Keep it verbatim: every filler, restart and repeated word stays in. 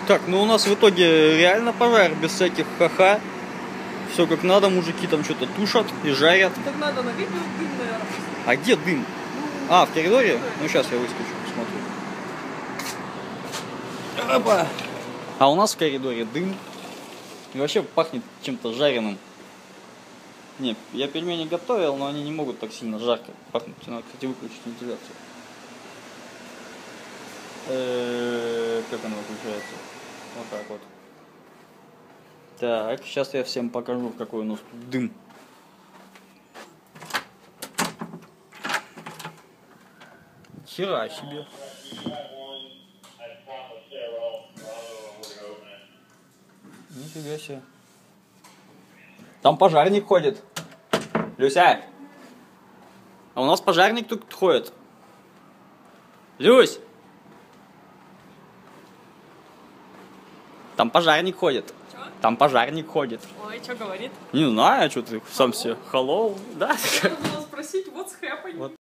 Так, ну у нас в итоге реально пожар, без всяких ха-ха. Все как надо, мужики там что-то тушат и жарят. Так надо на видео дым, наверное. А где дым? А, в коридоре? Ну сейчас я выскочу, посмотрю. Опа. А у нас в коридоре дым. И вообще пахнет чем-то жареным. Не, я пельмени готовил, но они не могут так сильно жарко пахнуть. Надо, кстати, выключить вентиляцию. Э-э, как она выключается? Вот так вот. Так, сейчас я всем покажу, какой у нас тут дым. Хера себе. Нифига себе. Там пожарник ходит. Люся. А у нас пожарник тут ходит. Люсь. Там пожарник ходит. Чё? Там пожарник ходит. Ой, что говорит? Не знаю, что ты сам себе. Hello. Да. Надо было спросить, what's happening? Вот.